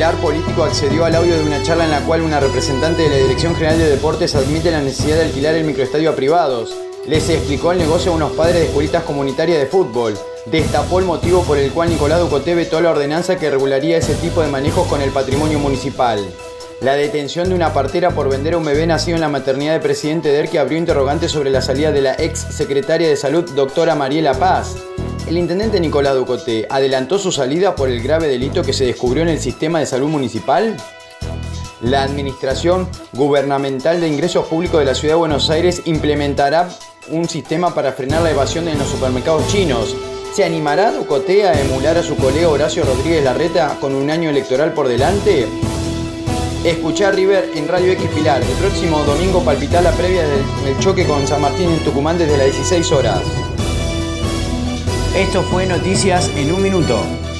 Pilar político accedió al audio de una charla en la cual una representante de la Dirección General de Deportes admite la necesidad de alquilar el microestadio a privados. Les explicó el negocio a unos padres de escuelitas comunitarias de fútbol. Destapó el motivo por el cual Nicolás Ducoté vetó la ordenanza que regularía ese tipo de manejos con el patrimonio municipal. La detención de una partera por vender a un bebé nacido en la maternidad de Presidente Derqui abrió interrogantes sobre la salida de la ex secretaria de Salud, doctora Mariela Paz. El intendente Nicolás Ducoté adelantó su salida por el grave delito que se descubrió en el sistema de salud municipal. La Administración Gubernamental de Ingresos Públicos de la Ciudad de Buenos Aires implementará un sistema para frenar la evasión en los supermercados chinos. ¿Se animará Ducoté a emular a su colega Horacio Rodríguez Larreta con un año electoral por delante? Escuchá River en Radio X Pilar. El próximo domingo palpitá la previa del choque con San Martín en Tucumán desde las 16 horas. Esto fue Noticias en un Minuto.